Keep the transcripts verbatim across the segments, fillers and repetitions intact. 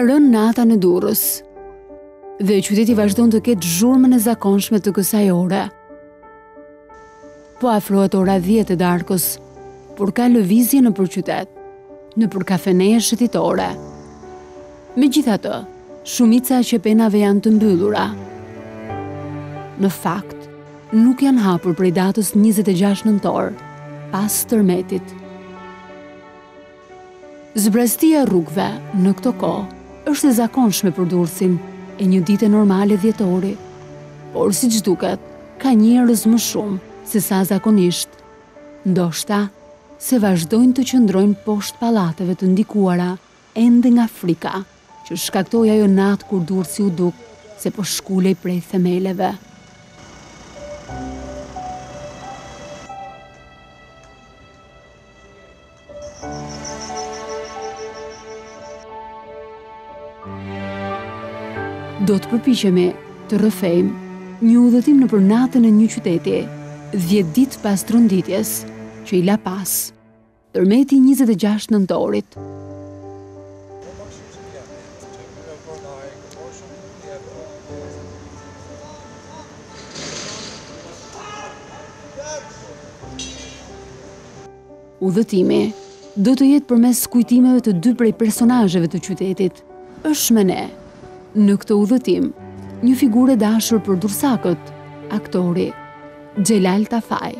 Ka rënë nata në Durrës dhe qyteti vazhdon të ketë zhurmën e zakonshme të kësaj ore. Po afrohet ora dhjetë e darkës, por ka lëvizje nëpër qytet, nëpër kafeneje shëtitore. Megjithatë, shumica e qepenave janë të mbyllura. Në fakt, nuk janë hapur prej datës njëzet e gjashtë nëntor, pas tërmetit. Zbrastia rrugëve në këto kohë është e zakonshme për Durrësin e një dite normale dhjetori, por siç duket, ka njerëz më shumë se sa zakonisht, ndoshta se vazhdojnë të qëndrojnë poshtë pallateve të ndikuara ende nga frika, që shkaktoi ajo natë kur Durrësi u duk se po shkulej prej themeleve. Do të përpiqemi të rrëfejmë një udhëtim nëpër natën e një qyteti, dhjetë ditë pas tronditjes, që i la pas tërmeti njëzet e gjashtë nëntorit. Udhëtimi do të jetë përmes kujtimeve të dy prej personazheve të qytetit. Është me ne, në këtë udhëtim, një figurë e dashur për dursakët, aktori Xhelal Tafaj.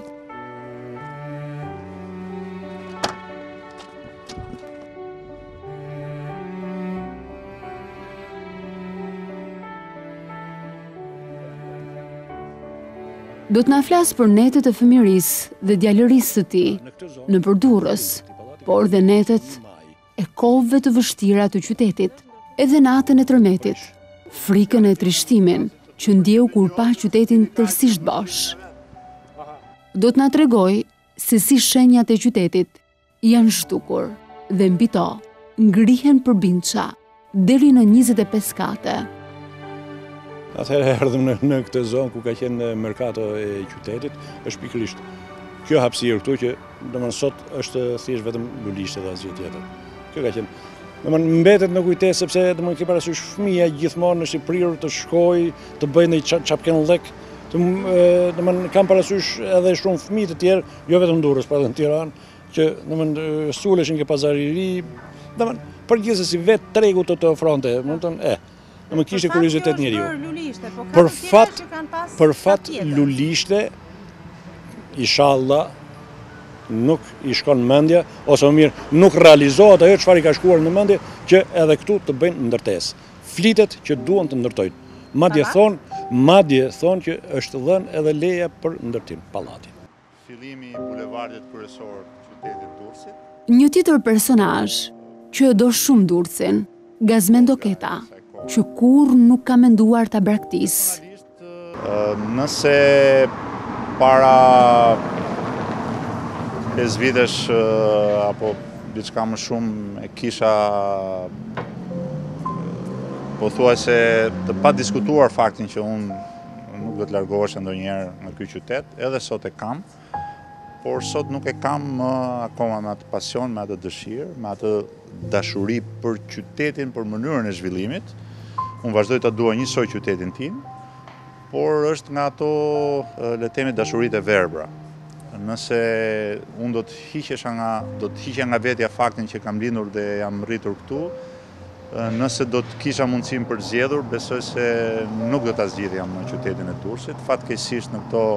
Do të na flas për netet e fëmirisë dhe djalërisë së tij nëpër Durrës, por dhe netet e kohëve të vështira të qytetit, edhe natën e tërmetit, frikën e trishtimin që ndjeu kur pa qytetin tërësisht bosh. Do të na tregoj se si shenjat e qytetit janë zhdukur dhe mbi to ngrihen përbindësha deri në njëzet e pesë kate. Atëherë erdhëm në, në këtë zonë ku ka qenë merkato e qytetit, është pikërisht kjo hapësirë këtu që domethënë sot është thjesht vetëm lulishte dhe asgjë tjetër. Kjo ka qenë domethënë mbetet në kujtesë sepse domethënë ke parasysh fëmia gjithmonë është i prirur të shkojë, të bëjë një çapken lek, domethënë kam parasysh edhe shumë fëmijë të tjerë, jo vetëm Durrës, por edhe në Tiranë, që domethënë suleshin ke pazari i ri, domethënë përgjithësi vetë tregu të të ofronte, domethënë e Më kishte kuriozitet njeriu. Për fat, për fat lulishte, inshallah, nuk i shkon mendja, ose më mirë, nuk realizohet ajo çfarë i ka shkuar në mendje, që edhe këtu të bëjnë ndërtesë. Flitet që duan të ndërtojnë. Madje thon, madje thon që është dhënë edhe leja për ndërtim pallatit. Fillimi i bulevardit kryesor të qytetit Durrësit. Një tjetër personazh që do shumë Durrësin, Gazmen Doketa, që kur nuk ka menduar ta braktis. Nëse para pesë vitesh apo diçka më shumë e kisha pothuajse të pa diskutuar faktin që unë nuk do të largohesha ndonjëherë nga ky qytet, edhe sot e kam, por sot nuk e kam akoma me atë pasion, me atë dëshirë, me atë dashuri për qytetin, për mënyrën e zhvillimit. Unë vazhdoj të dua njësoj qytetin tim, por është nga ato le të themi dashuritë e verbra. Nëse unë do të hiqesha nga do të hiqja nga vetja faktin që kam lindur dhe jam rritur këtu, nëse do të kisha mundësinë për zgjedhur, besoj se nuk do ta zgjidhja në qytetin e Durrësit. Fatkeqësisht në këto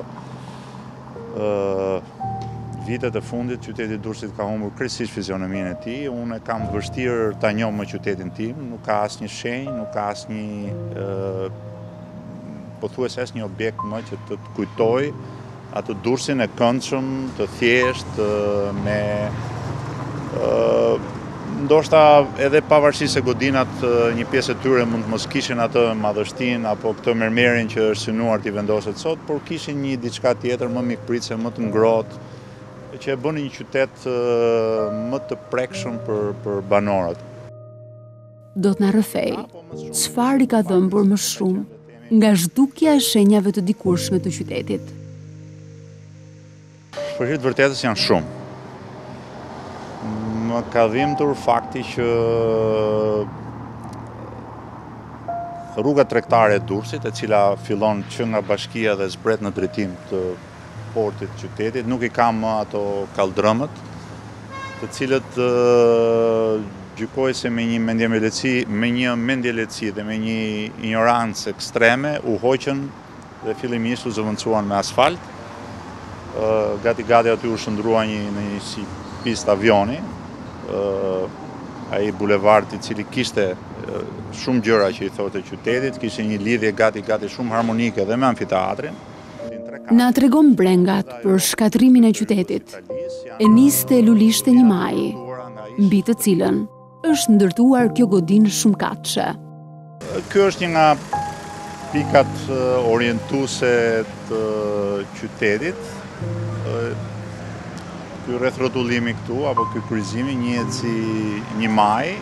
uh, vitet e fundit, qyteti i Durrësit ka humbur krejtësisht fizionominë e tij. Unë kam vështirë ta njoh më qytetin tim, nuk ka asnjë shenjë, nuk ka asnjë uh, pothuajse asnjë objekt më që të të kujtoj atë Durrësin e këndshëm, të thjeshtë, uh, me uh, ndoshta edhe pavarësisht se godinat një pjesë e tyre mund të mos kishin atë madhështinë apo këtë mermerin që është synuar t'i vendoset sot, por kishin një diçka tjetër më mikpritëse, më të ngrohtë, që e bënë një qytet më të prekshëm për, për banorët. Do të na rrëfej, çfarë i ka dhëmbur më shumë nga zhdukja e shenjave të dikurshme të qytetit? Për hir të vërtetës janë shumë. Më ka dhimbtur fakti që rruga tregtare e Durrësit, e cila fillon që nga bashkia dhe zbret në drejtim të portit të qytetit. Nuk i kam ato kaldrëmët, të cilët uh, gjykoj se me një mendjeletësi, me një mendjeletësi dhe me një ignorancë ekstreme u hoqën dhe fillimisht u zëvendësuan me asfalt. Uh, gati gati aty u shndrua një në një si pistë avioni, uh, ai bulevard i cili kishte uh, shumë gjëra që i thotë qytetit, kishte një lidhje gati gati shumë harmonike dhe me amfiteatrin. Na tregon Brengat për shkatrimin e qytetit. E niste Lulishte një maj, mbi të cilën është ndërtuar kjo godinë shumëkatëshe. Kjo është një nga pikat orientuese të qytetit. Ky rrethrotullimi këtu, apo ky kryqëzimi njihet si një maj.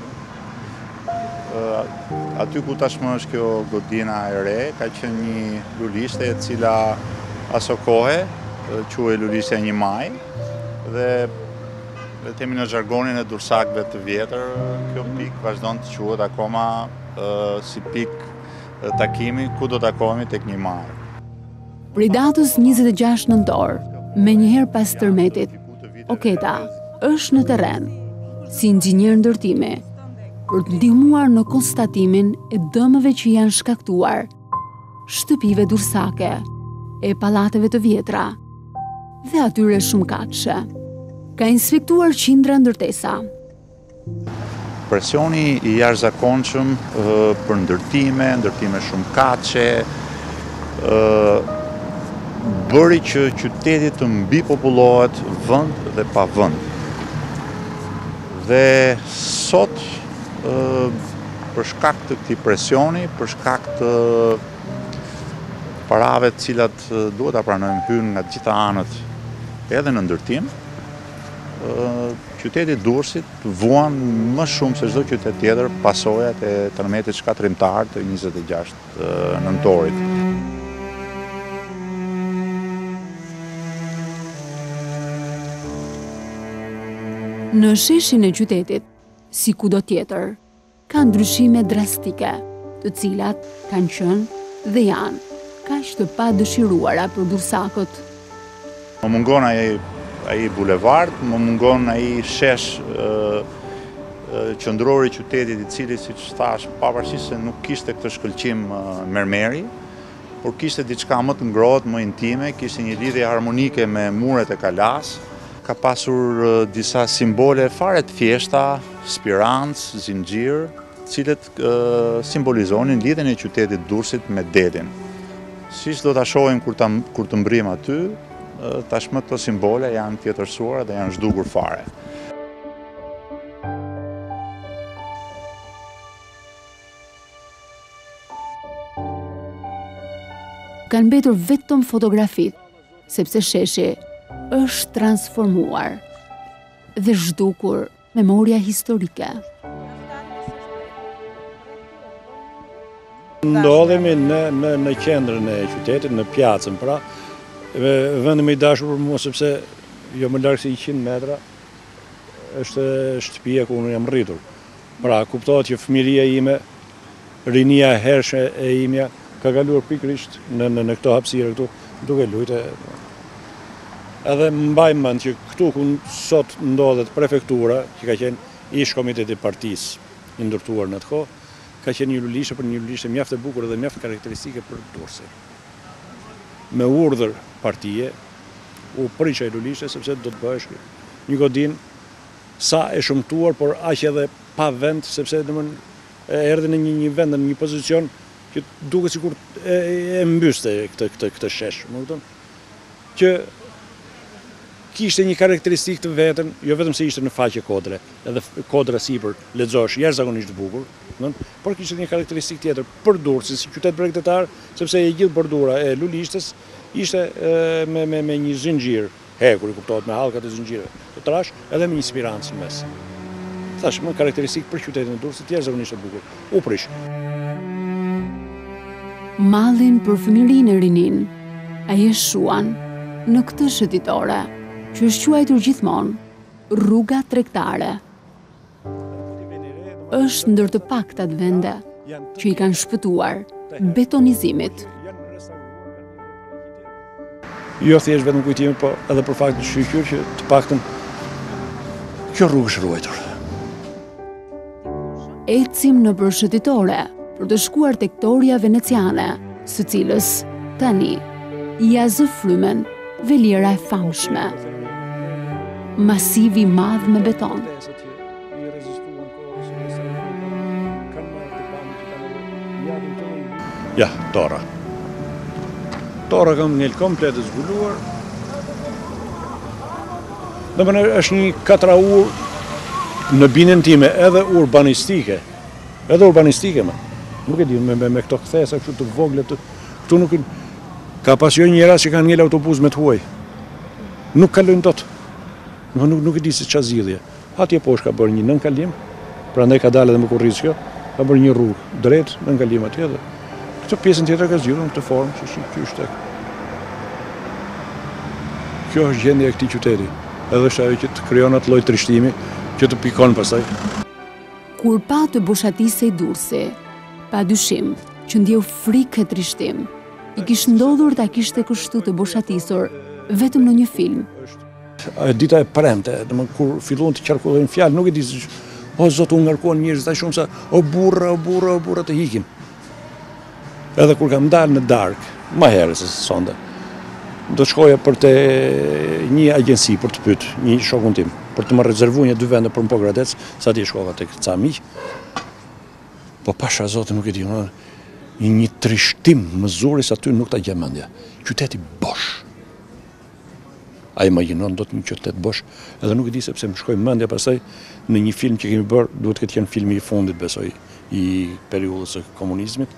Aty ku tashmë është kjo godina e re, ka qenë një lulishte e cila aso kohe quhej lulishte një maj, dhe le themi në zhargonin e dursakëve të vjetër, kjo pikë vazhdon të quhet akoma uh, si pikë takimi ku do takohemi tek një maj. Prej datës njëzet e gjashtë nëntor, me njëherë pas tërmetit, Oketa është në terren si inxhinier ndërtimi për të ndihmuar në konstatimin e dëmëve që janë shkaktuar shtëpive dursake, e pallateve të vjetra dhe atyre shumëkatëshe. Ka inspektuar qindra ndërtesa. Presioni i jashtëzakonshëm uh, për ndërtime, ndërtime shumëkatëshe, uh, bëri që qyteti të mbipopullohet vend dhe pa vend. Dhe sot, për shkak të këtij presioni, për shkak të parave të cilat duhet ta pranojmë hyn nga të gjitha anët, edhe në ndërtim, qyteti Durrësit vuan më shumë se çdo qytet tjetër pasojat e tërmetit shkatrimtar të njëzet e gjashtë nëntorit. Në sheshin e qytetit, si kudo tjetër, ka ndryshime drastike, të cilat kanë qenë dhe janë kaq të pa dëshiruara për dursakët. Më mungon ai ai bulevard, më mungon ai shesh uh, uh, qendror i qytetit, i cili, siç thash, pavarësisht se nuk kishte këtë shkëlqim uh, mermeri, por kishte diçka më të ngrohtë, më intime, kishte një lidhje harmonike me muret e kalas. Ka pasur uh, disa simbole fare të thjeshta, spirancë, zinxhir, të cilët uh, simbolizonin lidhjen e qytetit Durrësit me detin. Siç do ta shohim kur ta kur të mbrim aty, uh, tashmë këto simbole janë tjetërsuara dhe janë zhdukur fare. Kanë mbetur vetëm fotografitë, sepse sheshi është transformuar dhe zhdukur memoria historike. Ndodhemi në, në, në qendrën e qytetit, në pjacën, pra, vendi më i dashur për mua, sepse jo më larg se njëqind metra është shtëpia ku unë jam rritur. Pra, kuptohet që fëmiria ime, rinia e hershme e imja, ka kaluar pikërisht në, në, në këto hapësirë këtu, duke lujtë. Edhe mbaj mend që këtu ku sot ndodhet prefektura, që ka qenë ish komiteti i partisë i ndërtuar në atë kohë, ka qenë një lulishte për një lulishte mjaft e bukur dhe mjaft karakteristike për Durrësin. Me urdhër partie u prish ai lulishte sepse do të bëhesh një godinë sa e shëmtuar, por aq edhe pa vend, sepse domethënë erdhi në një, një vend, në një pozicion që duket sikur e, e mbyste këtë këtë këtë shesh, më kupton? Që kishte një karakteristikë të vetën, jo vetëm se ishte në faqe kodre, edhe kodra sipër lexosh jashtëzakonisht bukur, por kishte një karakteristikë tjetër për Durrësin si qytet bregdetar, sepse e gjithë bordura e lulishtes ishte e, me, me, me një zinxhir hekur, i kuptohet, me hallkat e zinxhirëve të trash, edhe me një spirancë në mes. Thash, më karakteristikë për qytetin e Durrësit jashtëzakonisht e bukur. U prish. Mallin për fëmijërinë e rinin, ai e shuan në këtë shëtitore, që është quajtur gjithmonë rruga tregtare. Është ndër të paktat vende që i kanë shpëtuar betonizimit. Jo thjesht vetëm kujtimi, po edhe për faktin e shqyqur që të paktën kjo rrugë është ruajtur. Ecim në përshëtitore për të shkuar tek Toria Veneciane, së cilës tani i azëfrymen veliera e famshme. Masivi madh me beton. Ja, Tora. Tora kam një komplet e zbuluar. Dhe më është një katraur në binin time edhe urbanistike. Edhe urbanistike, ma. Nuk e di, me, me, me këto kthesa, kështu të voglet, këtu nuk... Ka pas jo njëra që kanë njëllë autobus me të huaj. Nuk kalojnë tot. Nuk, nuk, nuk e di se qa zgjidhje. Atje poshtë ka bërë një nënkalim, pra ndaj ka dalë edhe më kurriz kjo, ka bërë një rrugë drejt, nënkalim atje dhe këtë pjesën tjetër ka zgjidhur në këtë formë, që shi ky është tek. Kjo është gjendja e këtij qyteti. Edhe është ajo që të krijon atë lloj trishtimi që të pikon pastaj. Kur pa të boshatisej Durrësi, pa dyshim që ndjeu frikë e trishtim, i kishte ndodhur ta kishte kështu të boshatisur vetëm në një film. Dita e premte, domethënë kur filluan të qarkullojnë fjalë, nuk e di se o zot u ngarkuan njerëz aq shumë sa o burra, o burra, o burra të hikin. Edhe kur kam dalë në darkë, më herë se sonde, do të shkoja për te një agjenci për të pyet një shokun tim, për të më rezervuar një dy vende për më pogradec, sa ti shkova tek ca miq. Po pasha zotë nuk e di, një, një trishtim më zuri sa ty nuk ta gjem mendja. Qyteti bosh. A imagjinon do të një qytet bosh, edhe nuk e di sepse më shkoi mendja pastaj në një film që kemi bërë, duhet këtë qenë filmi i fundit besoj i periudhës së komunizmit.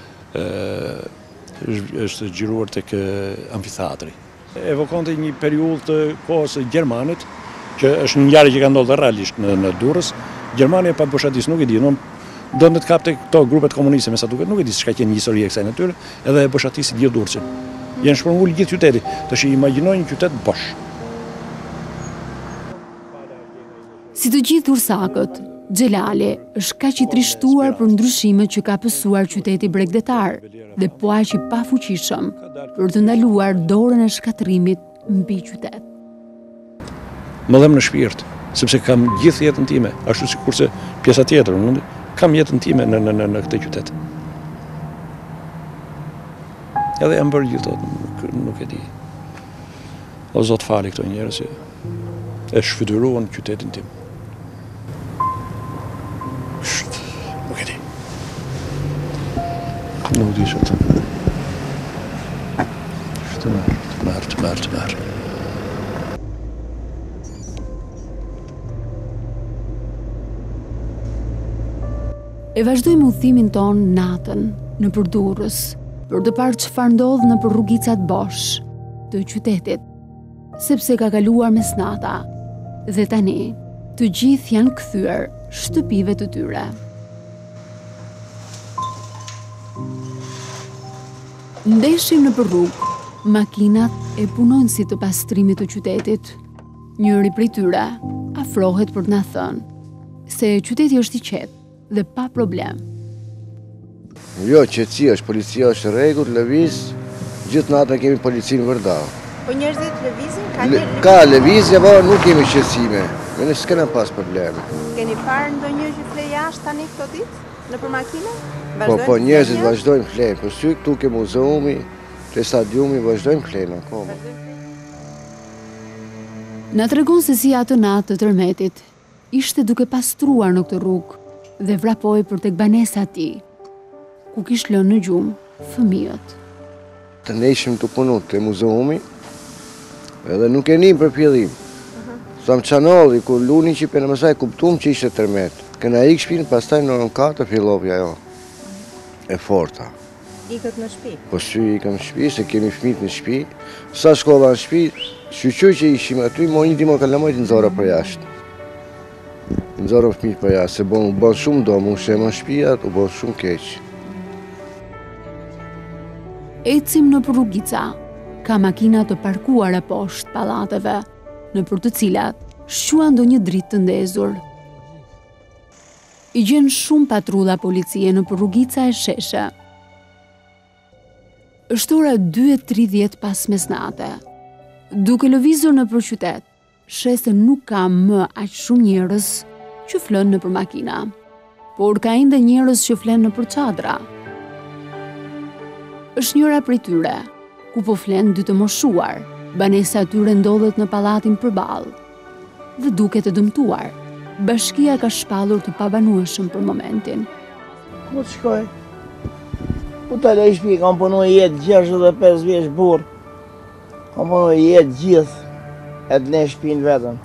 Ë është xhiruar tek amfiteatri. Evokonte një periudhë të kohës së Gjermanit, që është një ngjarje që ka ndodhur realisht në, në Durrës. Gjermania pa boshatis nuk e di, do të kapte këto grupet komuniste me sa duket, nuk e di s'ka qenë një histori e kësaj natyre, edhe e boshatisi gjithë Durrësin. Janë shpërngul gjithë qyteti, tash i imagjinoj një qytet bosh. Si të gjithë durrësakët, Xhelali është kaq i trishtuar për ndryshimet që ka pësuar qyteti bregdetar dhe po aq i pafuqishëm për të ndaluar dorën e shkatërimit mbi qytet. Më dhem në shpirt, sepse kam gjithë jetën time, ashtu sikurse pjesa tjetër, kam jetën time në në në, në këtë qytet. Edhe jam bërë gjithë tot, nuk, nuk e di. O zot fali këto njerëz që e shfytyruan qytetin tim. Nuk e di. Nuk di që të... Të marrë, të marrë, të marrë, të marrë. E vazhdojmë udhëtimin ton natën në Durrës, për të parë çfarë ndodh në për rrugicat bosh të qytetit, sepse ka kaluar mesnata dhe tani të gjithë janë kthyer shtëpive të tyre. Ndeshim në për rrugë makinat e punonësit të pastrimit të qytetit. Njëri prej tyre afrohet për të na thënë se qyteti është i qetë dhe pa problem. Jo, qetësia është, policia është rregull, lëviz, gjithë natën kemi policinë vërdall. Po njerëzit lëvizin? Ka, Le, ka lëvizje, po nuk kemi qetësime. Ne s'kena pas probleme. Keni parë ndonjë që fle jashtë tani këto ditë? Në për makina? Po, po njerëzit vazhdojnë flenë. Po sy këtu ke muzeumi, te stadiumi vazhdojnë flenë akoma. Na tregon se si atë natë të tërmetit ishte duke pastruar në këtë rrugë dhe vrapoi për tek banesa e tij, ku kishte lënë në gjumë fëmijët. Të ne ishim të punu te muzeumi, edhe nuk e nim për pjellim. Sam çanolli ku luni që për në mësaj kuptum që ishte tërmet. Këna ik shpinë, pastaj në orën katër fillovi ajo e forta. Ikët në shtëpi? Po sy ikëm në shtëpi, se kemi fëmijët në shtëpi. Sa shkova në shtëpi, shqyqyr që ishim aty, mo një dimo kalamojt në zora për jashtë. Në zora fëmijët për jashtë, se bon, u bon shumë do, mu shemë në shtëpijat, u bon shumë keq. Ecim në për rrugica, ka makina të parkuara poshtë pallateve, në për të cilat shquan ndonjë dritë të ndezur. I gjen shumë patrulla policie në rrugica e Sheshe. Është ora dy e tridhjetë pas mesnate. Duke lëvizur nëpër qytet, sheh se nuk ka më aq shumë njerëz që flën nëpër makina, por ka ende njerëz që flen nëpër çadra. Është njëra prej tyre, ku po flen dy të moshuar. Banesa e tyre ndodhet në pallatin përballë dhe duket e dëmtuar. Bashkia ka shpallur të pabanueshëm për momentin. Ku të shkoj? Ku të lej shpi, kam punu jetë gjashtëdhjetë e pesë vjeç burr. Kam punu jetë gjithë, e të ne shpinë vetëm.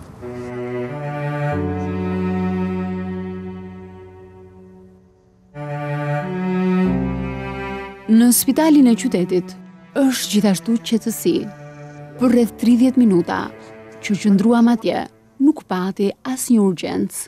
Në spitalin e qytetit është gjithashtu qetësi. Për rreth tridhjetë minuta që qëndruam atje, nuk pati asnjë urgjencë.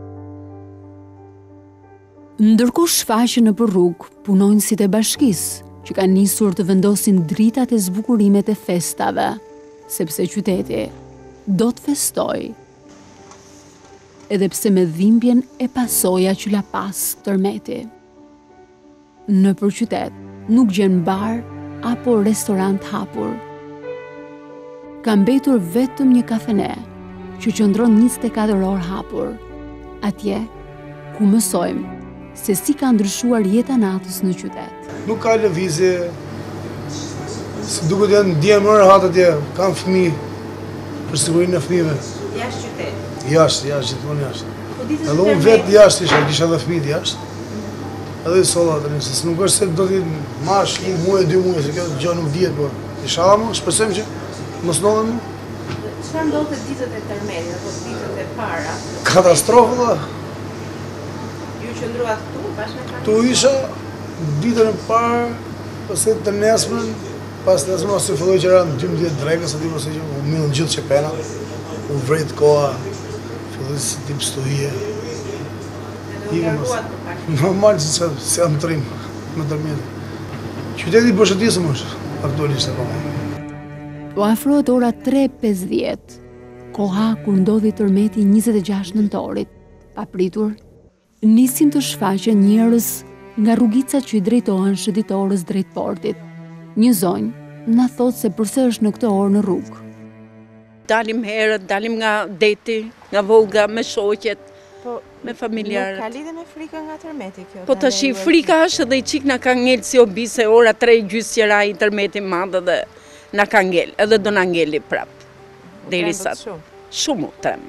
Ndërkohë shfaqen nëpër rrugë punonjësit e bashkisë që kanë nisur të vendosin dritat e zbukurimet e festave, sepse qyteti do të festoj. Edhe pse me dhimbjen e pasoja që la pas tërmeti. Nëpër qytet nuk gjen bar apo restorant hapur. Ka mbetur vetëm një kafene që qëndron njëzet e katër orë hapur, atje ku mësojmë se si ka ndryshuar jeta natës në qytet. Nuk ka lëvizje, si duket janë djemë më rehat atje, kanë fëmijë, për sigurinë e fëmijëve. Jashtë qytet? Jashtë, jashtë, gjithmonë jashtë. Po ditës Edhe unë vetë jashtë isha, kisha edhe fëmijët jashtë. Edhe i solla të njësë, se nuk është se do t'i mash, një muaj, dy muaj, se kjo gjë nuk vjetë, po. Isha mu, shpresojmë që mos ndodhen mu. Çfarë ndodhte ditët e tërmetit apo ditët e para? Katastrofë dhe. Ju qëndruat këtu bashkë me Tu isha ditën e parë, pastaj të nesmen, pas nesmen ose filloi që eran dymbëdhjetë drekës, aty ose që u millën gjithë çepena, u vret koha, filloi si tip stuhie. u ngarkuat për pak. Normal që se, se jam trim me tërmjetë. Qyteti i përshëndetshëm është aktualisht e koha. U afrohet ora tre e pesëdhjetë, koha kur ndodhi tërmeti njëzet e gjashtë nëntorit. Papritur, nisin të shfaqen njerëz nga rrugicat që i drejtohen shëditores drejt portit. Një zonjë na thot se përse është në këtë orë në rrugë. Dalim herët, dalim nga deti, nga Volga, me shoqet, Po, me familjarët. Nuk ka lidhje me frikën nga tërmeti kjo? Po të shi, frika është edhe i qik na ka ngellë si obi se ora tre gjysë qera i tërmeti madhe dhe na ka ngellë, edhe do na ngelli prapë. Deri sa. Shumë u trem.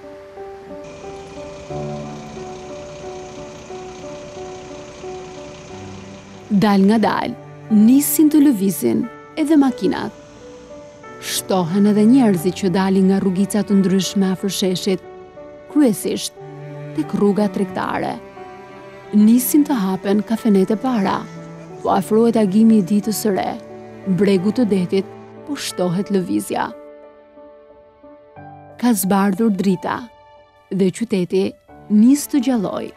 Dal nga dal, nisin të lëvizin edhe makinat. Shtohen edhe njerëzit që dalin nga rrugicat të ndryshme afër sheshit, kryesisht tek rruga tregtare. Nisin të hapen kafenet e para, po afrohet agimi i ditës së re. Bregu të detit po shtohet lëvizja. Ka zbardhur drita dhe qyteti nis të gjalloj.